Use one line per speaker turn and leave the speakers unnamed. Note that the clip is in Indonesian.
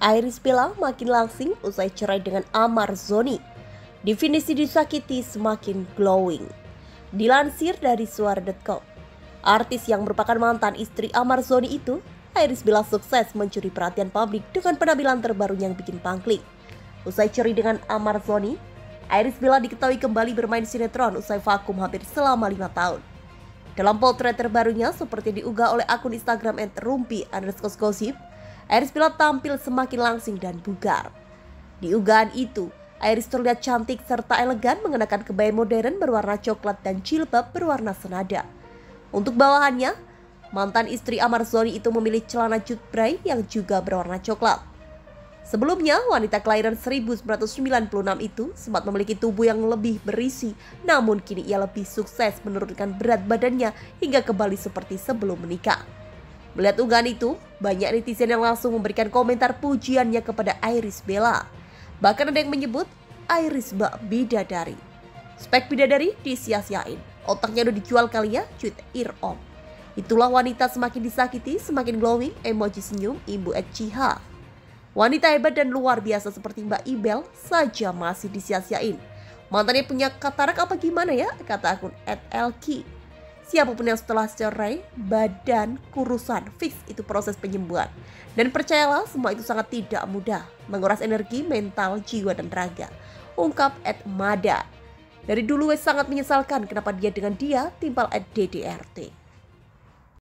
Iris Bella makin langsing usai cerai dengan Amar Zoni. Definisi disakiti semakin glowing. Dilansir dari suara.com, artis yang merupakan mantan istri Amar Zoni itu, Iris Bella sukses mencuri perhatian publik dengan penampilan terbaru yang bikin pangkling. Usai cerai dengan Amar Zoni, Iris Bella diketahui kembali bermain sinetron usai vakum hampir selama 5 tahun. Dalam potret terbarunya seperti diunggah oleh akun Instagram @rumpi_gosip, Iris Bella tampil semakin langsing dan bugar. Di unggahan itu, Iris terlihat cantik serta elegan mengenakan kebaya modern berwarna coklat dan jilbab berwarna senada. Untuk bawahannya, mantan istri Amar Zoni itu memilih celana jutbray yang juga berwarna coklat. Sebelumnya, wanita kelahiran 1996 itu sempat memiliki tubuh yang lebih berisi, namun kini ia lebih sukses menurunkan berat badannya hingga kembali seperti sebelum menikah. Melihat unggahan itu, banyak netizen yang langsung memberikan komentar pujiannya kepada Iris Bella. Bahkan ada yang menyebut Iris bak bidadari. Spek bidadari disia-siain. Otaknya udah dijual kali ya, cuit Irom. Itulah wanita semakin disakiti, semakin glowing, emoji senyum, Ibu Ciha. Wanita hebat dan luar biasa seperti Mbak Ibel saja masih disia-siain. Mantannya punya katarak apa gimana ya, kata akun @lki. Siapapun yang setelah cerai, badan kurusan, fix itu proses penyembuhan. Dan percayalah, semua itu sangat tidak mudah, menguras energi, mental, jiwa, dan raga. Ungkap @mada. Dari dulu sangat menyesalkan kenapa dia dengan dia, timpal @ddrt.